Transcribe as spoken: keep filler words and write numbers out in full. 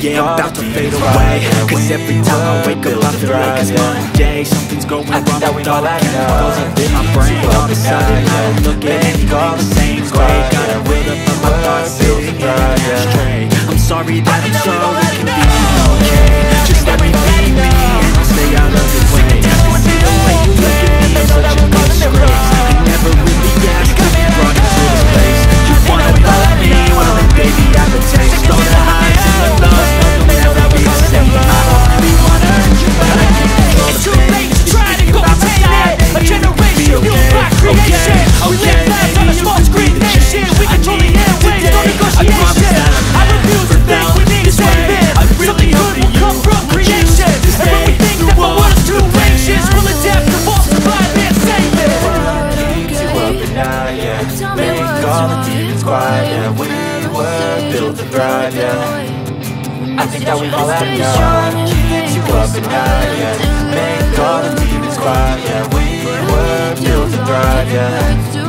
Yeah, I'm about to fade away, cause every time I wake up I feel like it's Monday. Something's going wrong with all the chemicals up in my brain. All of a sudden I don't look at anything the same way. Gotta build up on my thoughts, building it straight. I'm sorry that I'm so inconvenient, okay? Just let me be me and I'll stay out of the way. I see the way you look at me, I'm such a disgrace. You never really asked to be brought into this place. You wanna love me, well then baby I have a taste. All the highs and the lows, no they'll never be the same. I don't really wanna hurt you, but I can't control the pain. It's too late to try to go outside. A generation fueled by creation. We live lives on a small screen nation. We control the airwaves, no negotiation. I refuse to think we need to save it. Something good will come from creation. And when we think that the world's too anxious, we'll adapt to false survive and save it. Keeps you up at night, yeah. Make all the demons quiet, yeah. We were built to thrive, yeah. I think that we've all had enough. Keeps you up at night, yeah. Make all the demons quiet, yeah. We were built to thrive, yeah.